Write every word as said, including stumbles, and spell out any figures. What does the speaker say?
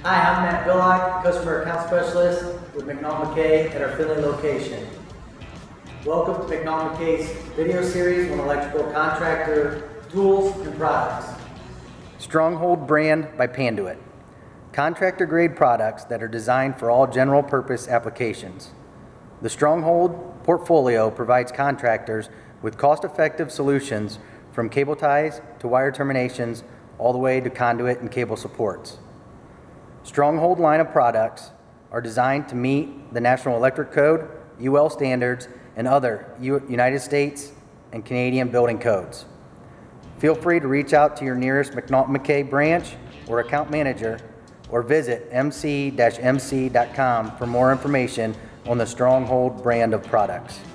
Hi, I'm Matt Billock, Customer Account Specialist with McNaught McKay at our Finley location. Welcome to McNaught McKay's video series on electrical contractor tools and products. Stronghold brand by Panduit. Contractor grade products that are designed for all general purpose applications. The Stronghold portfolio provides contractors with cost-effective solutions from cable ties to wire terminations all the way to conduit and cable supports. Stronghold line of products are designed to meet the National Electric Code, U L standards, and other U United States and Canadian building codes. Feel free to reach out to your nearest McNaught McKay branch or account manager, or visit m c dash m c dot com for more information on the Stronghold brand of products.